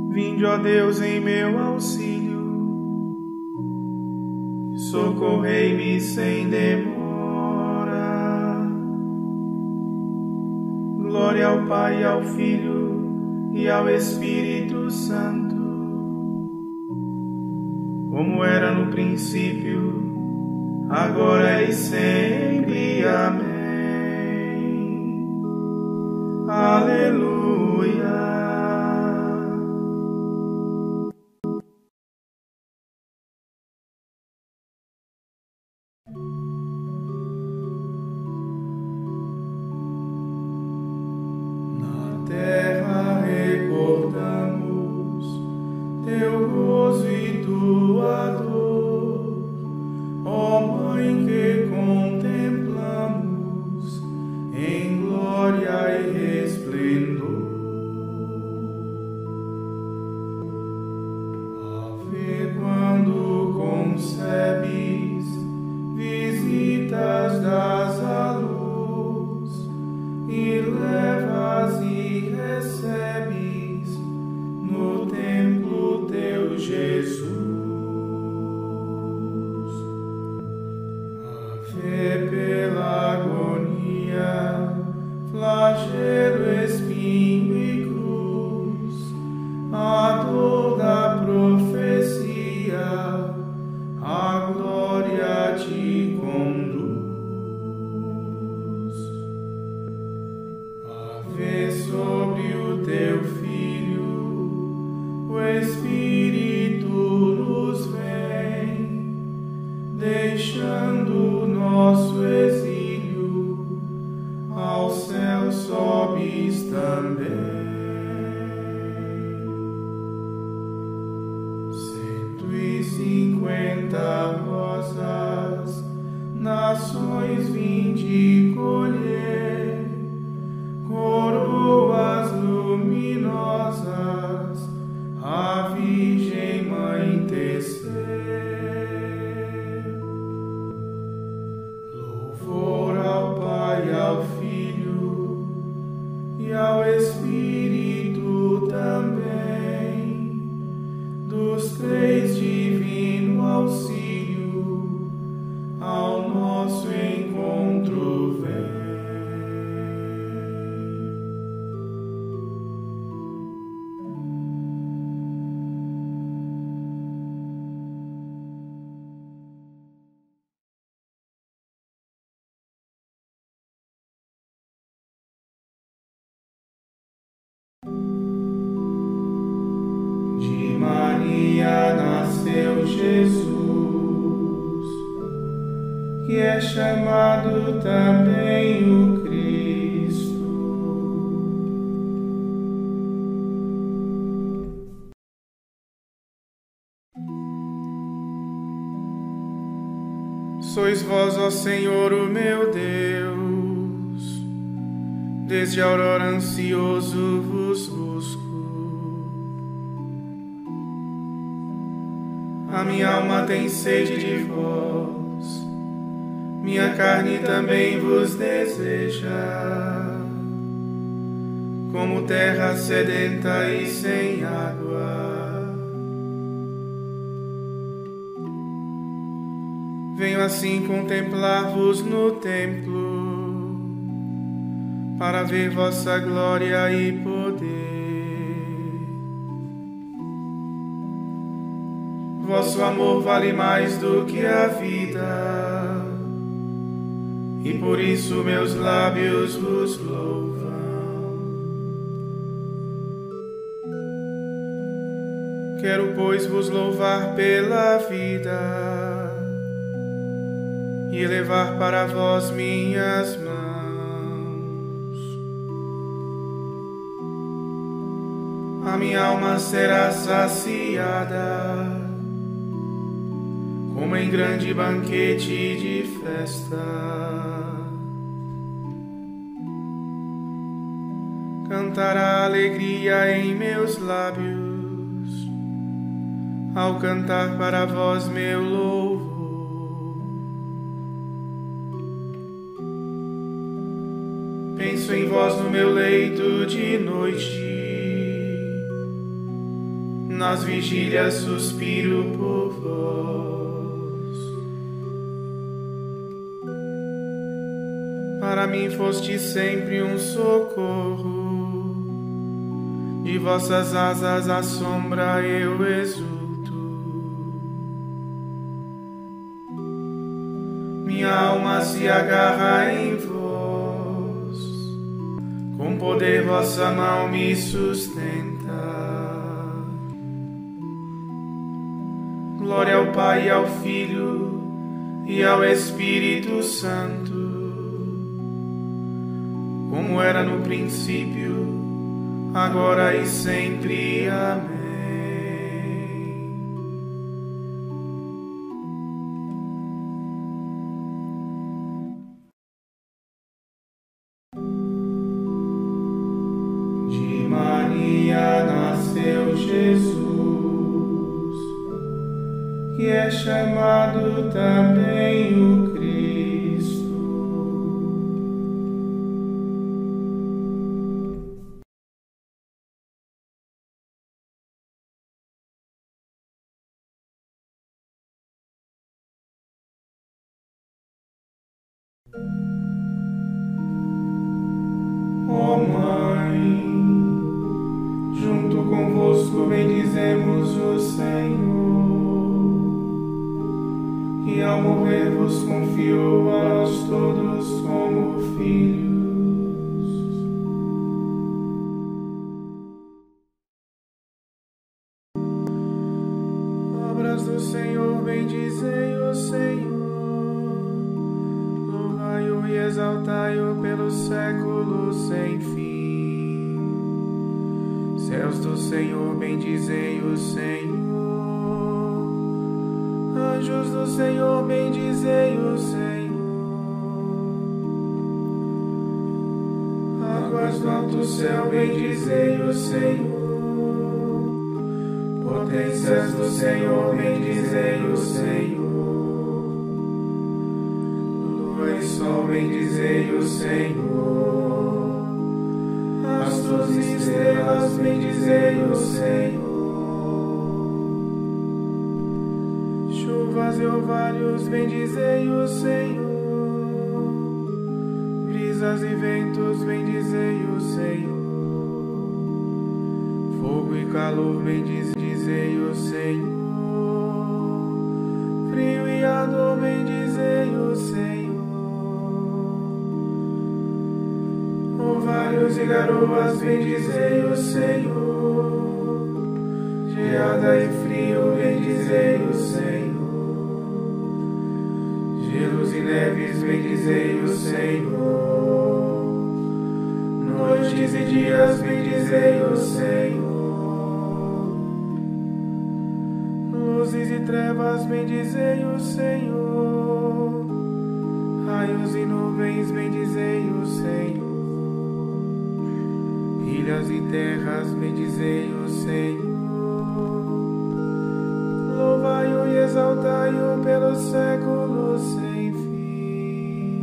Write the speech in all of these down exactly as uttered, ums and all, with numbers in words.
Vinde, ó Deus, em meu auxílio, socorrei-me sem demora. Glória ao Pai, ao Filho e ao Espírito Santo, como era no princípio, agora e sempre. Amém. Aleluia. Na terra recordamos teu gozo e tua dor, ó Mãe que contemplamos em glória e resplendor. Ave, quando concebes, visitas das à luz e levas e recebes no templo teu Jesus. Ave, pela agonia, flagelo, espinho e cruz, a dor da profecia, a glória te conduz. Ave, sobre o teu Filho, o Espírito nos vem, deixando o nosso exílio, ao céu sobes também. Cento e cinquenta rosas, nações vinde colher, coroas luminosas, a Virgem Mãe tecer. Louvor ao Pai, ao Filho e ao Espírito também, dos três divino auxílio, ao nosso encontro vem. De Maria nasceu Jesus, que é chamado também o Cristo. Sois vós, ó Senhor, o meu Deus, desde a aurora ansioso vos busco. A minha alma tem sede de vós, minha carne também vos deseja, como terra sedenta e sem água. Venho assim contemplar-vos no templo, para ver vossa glória e poder. Vosso amor vale mais do que a vida, e por isso meus lábios vos louvam. Quero, pois, vos louvar pela vida e elevar para vós minhas mãos. A minha alma será saciada, como em grande banquete de festa. Cantará alegria em meus lábios, ao cantar para vós meu louvor. Penso em vós no meu leito de noite, nas vigílias suspiro por vós. Para mim foste sempre um socorro, de vossas asas à sombra eu exulto. Minha alma se agarra em vós, com poder vossa mão me sustenta. Glória ao Pai, e ao Filho e ao Espírito Santo, como era no princípio, agora e sempre. Amém. De Maria nasceu Jesus, que é chamado também o Cristo. Ó Mãe, junto convosco bendizemos o Senhor, que ao morrer vos confiou a nós todos como filhos. Obras do Senhor, bendizei o Senhor, louvai-o e exaltai-o pelos séculos sem fim. Céus do Senhor, bendizei o Senhor, anjos do Senhor, bendizei o Senhor, águas do alto céu, bendizei o Senhor, potências do Senhor, bendizei o Senhor, lua e sol, bendizei o Senhor, astros e estrelas, bendizei o Senhor, chuvas e orvalhos, bendizei o Senhor, brisas e ventos, bendizei o Senhor, fogo e calor, bendizei o Senhor, frio e ardor, bendizei o Senhor, orvalhos e garoas, bendizei o Senhor, geada e frio, bendizei o Senhor, gelos e neves, bendizei o Senhor, noites e dias, bendizei o Senhor, luzes e trevas, bendizei o Senhor, raios e nuvens, bendizei o Senhor, ilhas e terras, bendizei o Senhor, louvai-o e exaltai-o pelos séculos sem fim.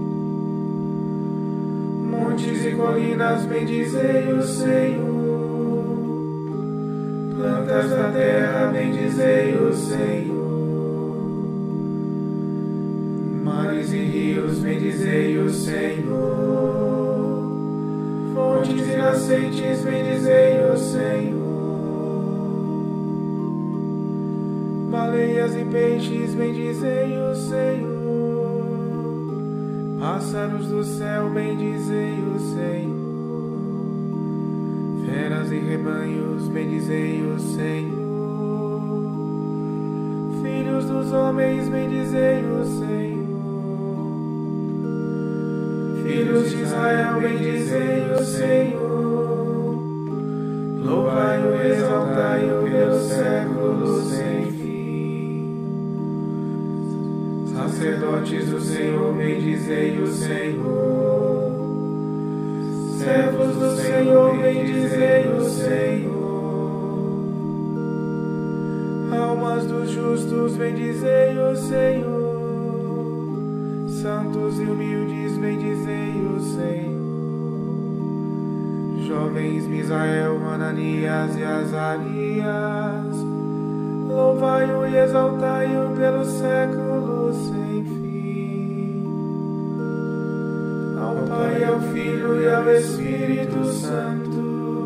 Montes e colinas, bendizei o Senhor, plantas da terra, bendizei o Senhor, mares e rios, bendizei o Senhor, fontes e nascentes, bendizei o Senhor, baleias e peixes, bendizei o Senhor, pássaros do céu, bendizei o Senhor, feras e rebanhos, bendizei o Senhor, filhos dos homens, bendizei o Senhor, filhos de Israel, bendizei o Senhor, louvai-o e exaltai-o pelos séculos sem fim. Sacerdotes do Senhor, bendizei o Senhor, servos do Senhor, bendizei o Senhor, almas dos justos, bendizei o Senhor, santos e humildes, bendizei o Senhor, jovens Misael, Ananias e Azarias. Louvai-o e exaltai-o pelos séculos sem fim. Ao Pai, ao Filho e ao Espírito Santo,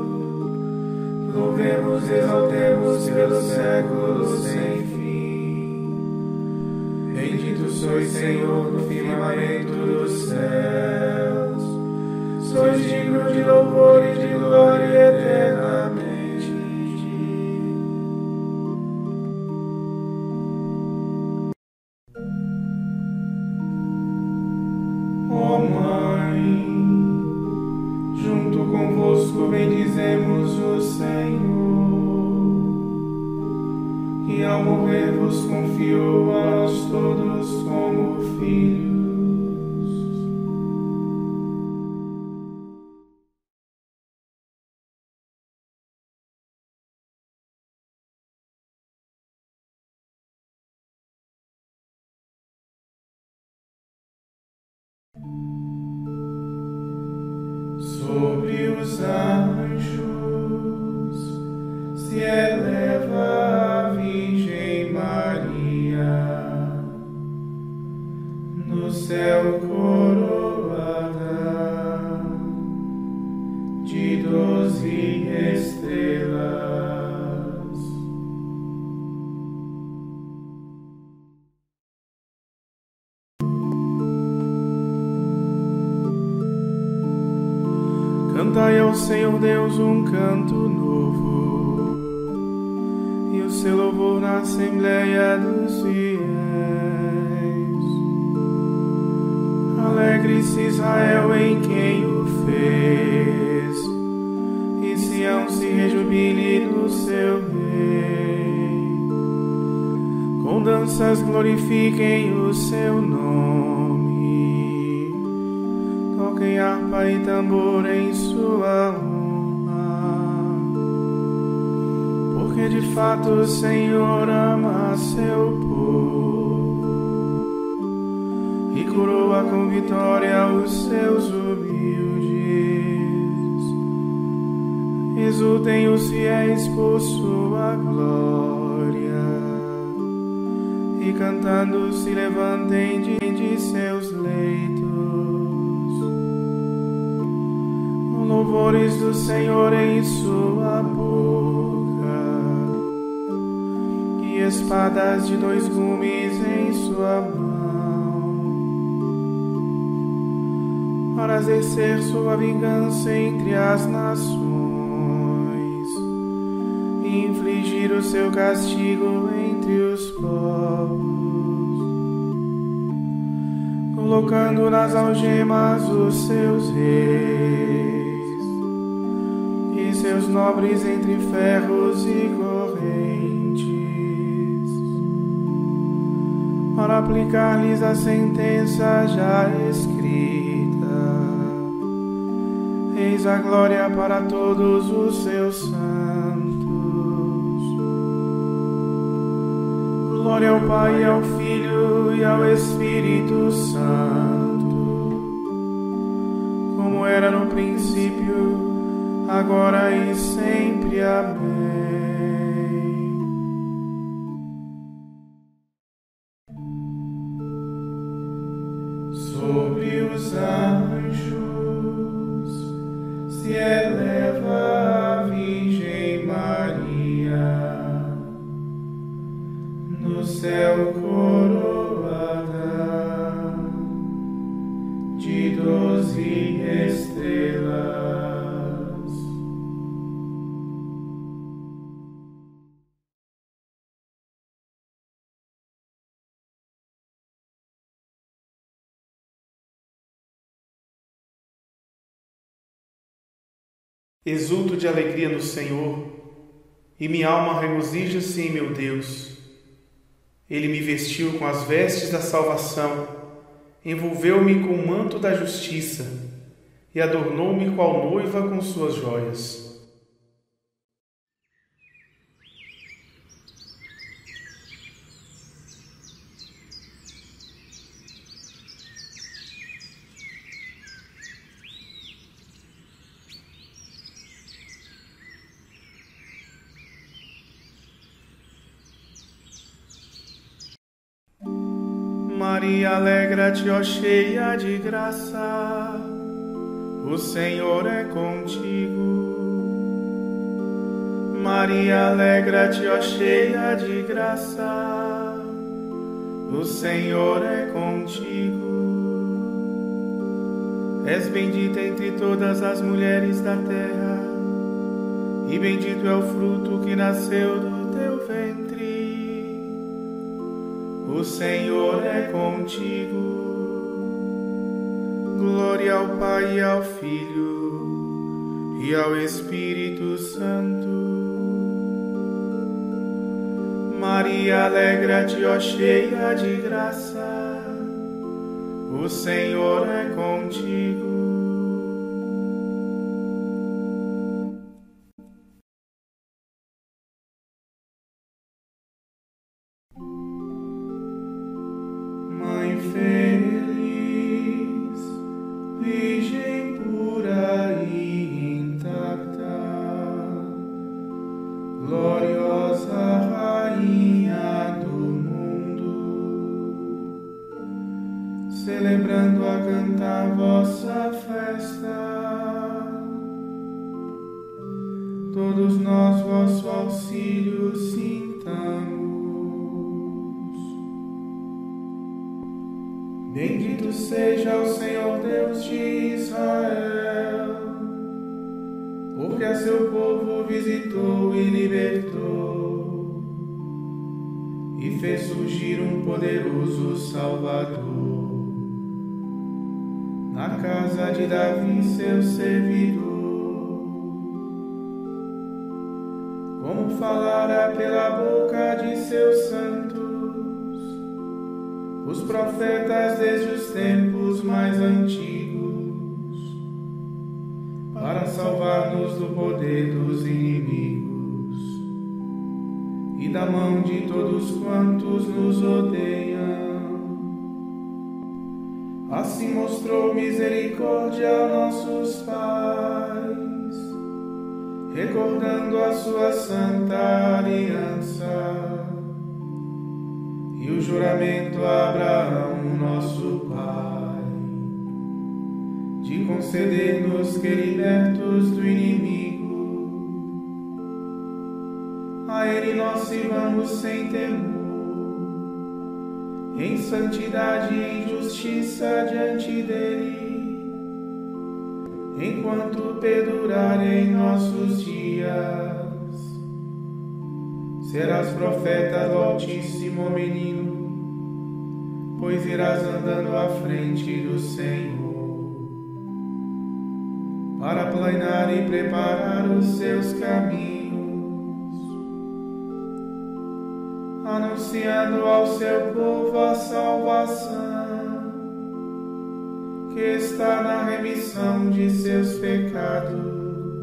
louvemos e exaltemos pelos séculos sem fim. Bendito sois, Senhor, no firmamento dos céus, sois digno de louvor e de glória eternamente. Ó Mãe, junto convosco bendizemos o Senhor, que ao morrer vos confiou a nós todos como filhos. Sobre os anjos se eleva a Virgem Maria, no céu coroada de doze estrelas. Cantai ao Senhor Deus um canto novo, e o seu louvor na Assembleia dos Fiéis. Alegre-se Israel em quem o fez, e Sião se rejubile no seu Rei. Com danças glorifiquem o seu nome, toquem harpa e tambor em sua honra, porque de fato o Senhor ama seu povo e coroa com vitória os seus humildes. Exultem os fiéis por sua glória, e cantando se levantem de, de seus leitos. Louvores do Senhor em sua boca, e espadas de dois gumes em sua mão, para exercer sua vingança entre as nações e infligir o seu castigo entre os povos, colocando nas algemas os seus reis, seus nobres entre ferros e correntes, para aplicar-lhes a sentença já escrita. Eis a glória para todos os seus santos. Glória ao Pai, ao Filho e ao Espírito Santo, como era no princípio, agora e sempre. Amém. Sobre os anjos se eleva a Virgem Maria, no céu coroada de doze estrelas. Exulto de alegria no Senhor, e minha alma regozija-se em meu Deus. Ele me vestiu com as vestes da salvação, envolveu-me com o manto da justiça e adornou-me qual noiva com suas joias. Maria, alegra-te, ó cheia de graça, o Senhor é contigo. Maria, alegra-te, ó cheia de graça, o Senhor é contigo. És bendita entre todas as mulheres da terra, e bendito é o fruto que nasceu do teu ventre. O Senhor é contigo. Glória ao Pai e ao Filho e ao Espírito Santo. Maria, alegra-te, ó cheia de graça, o Senhor é contigo. Mãe feliz, Virgem pura e intacta, gloriosa Rainha do mundo, celebrando a cantar vossa festa, todos nós vosso auxílio sintamos. Bendito seja o Senhor Deus de Israel, porque a seu povo visitou e libertou, e fez surgir um poderoso Salvador na casa de Davi, seu servidor. Como falara pela boca de seus santos os profetas desde os tempos mais antigos, para salvar-nos do poder dos inimigos e da mão de todos quantos nos odeiam. Assim mostrou misericórdia a nossos pais, recordando a sua santa aliança e o juramento a Abraão, nosso pai, de conceder-nos que, libertos do inimigo, a ele nós sirvamos sem temor, em santidade e em justiça diante dele, enquanto perdurarem nossos dias. Serás profeta do Altíssimo, menino, pois irás andando à frente do Senhor, para planear e preparar os seus caminhos, anunciando ao seu povo a salvação, que está na remissão de seus pecados,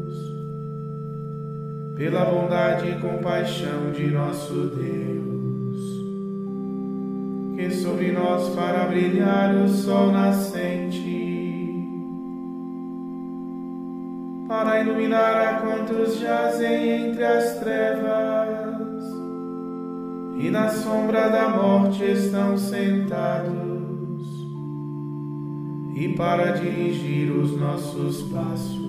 pela bondade e compaixão de nosso Deus, que sobre nós fará brilhar o sol nascente, para iluminar a quantos jazem entre as trevas e na sombra da morte estão sentados, e para dirigir os nossos passos,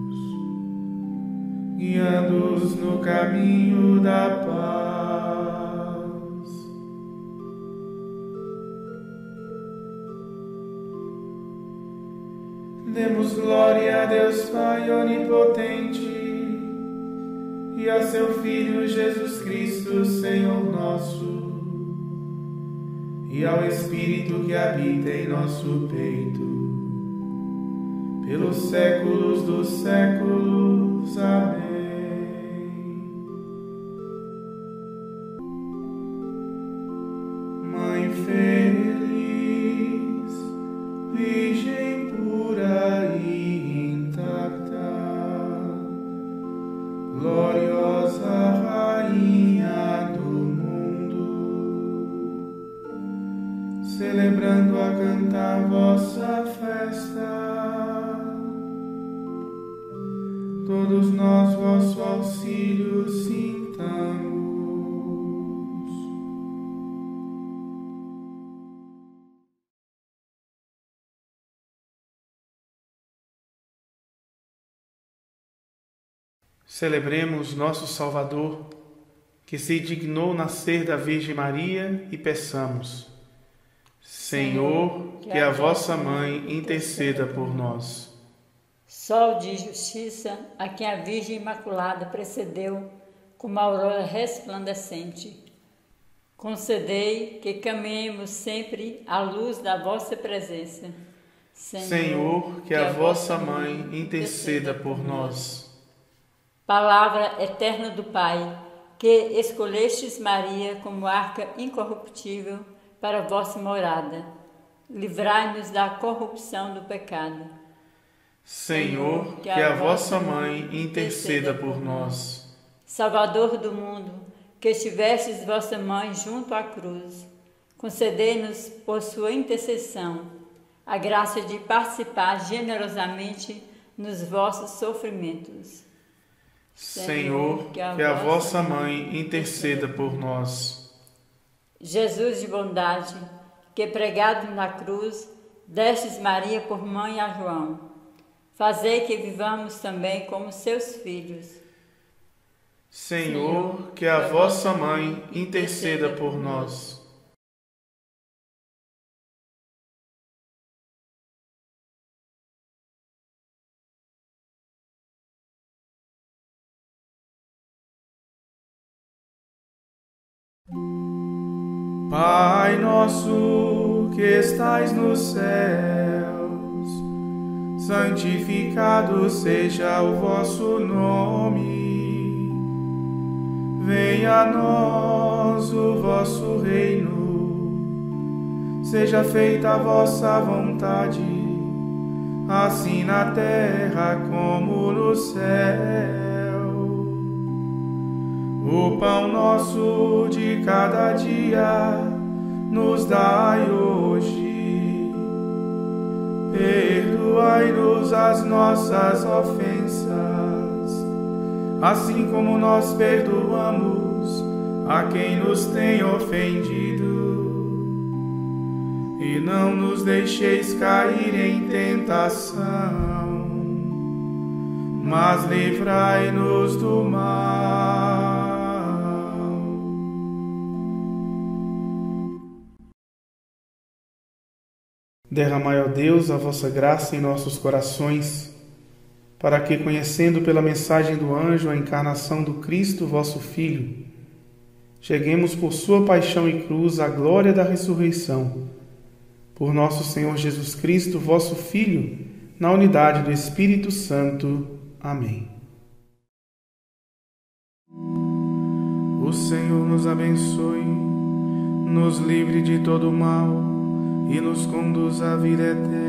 guiando-os no caminho da paz. Demos glória a Deus Pai onipotente e a seu Filho Jesus Cristo, Senhor nosso, e ao Espírito que habita em nosso peito, pelos séculos dos séculos. Amém. Mãe feliz, Virgem pura e intacta, gloriosa Rainha do mundo, celebrando a cantar vossa festa, todos nós vosso auxílio sintamos. Celebremos nosso Salvador, que se dignou nascer da Virgem Maria, e peçamos: Senhor, que a vossa mãe interceda por nós. Sol de justiça, a quem a Virgem Imaculada precedeu com uma aurora resplandecente, concedei que caminhemos sempre à luz da vossa presença. Senhor, Senhor, que a vossa mãe interceda por nós. Palavra eterna do Pai, que escolhestes Maria como arca incorruptível para vossa morada, livrai-nos da corrupção do pecado. Senhor, que a vossa mãe interceda por nós. Salvador do mundo, que estivestes vossa mãe junto à cruz, concedei-nos por sua intercessão a graça de participar generosamente nos vossos sofrimentos. Senhor, que a, que a vossa mãe interceda por nós. Jesus de bondade, que pregado na cruz, destes Maria por mãe a João, fazei que vivamos também como seus filhos. Senhor, que a vossa mãe interceda por nós. Pai nosso que estais nos céus, santificado seja o vosso nome. Venha a nós o vosso reino, seja feita a vossa vontade, assim na terra como no céu. O pão nosso de cada dia nos dai hoje. Perdoai-nos as nossas ofensas, assim como nós perdoamos a quem nos tem ofendido. E não nos deixeis cair em tentação, mas livrai-nos do mal. Derramai, ó Deus, a vossa graça em nossos corações, para que, conhecendo pela mensagem do anjo a encarnação do Cristo, vosso Filho, cheguemos por sua paixão e cruz à glória da ressurreição. Por nosso Senhor Jesus Cristo, vosso Filho, na unidade do Espírito Santo. Amém. O Senhor nos abençoe, nos livre de todo mal e nos conduz à vida eterna.